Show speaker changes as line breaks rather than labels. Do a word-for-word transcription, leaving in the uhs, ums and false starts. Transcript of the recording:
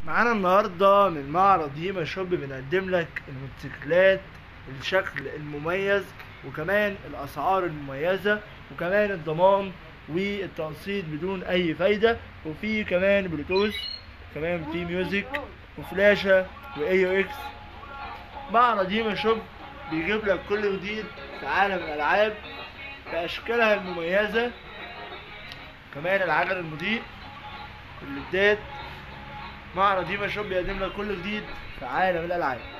معانا النهارده من معرض هيما شوب بنقدم لك الموتوسيكلات بالشكل المميز، وكمان الاسعار المميزه، وكمان الضمان والتقسيط بدون اي فايده، وفي كمان بلوتوث، كمان في ميوزك وفلاشه واي او اكس. معرض هيما شوب بيجيب لك كل جديد في عالم الالعاب باشكالها المميزه، كمان العجل المضيء والليدات. معرض هيما شوب بيقدم لك كل جديد في عالم الالعاب.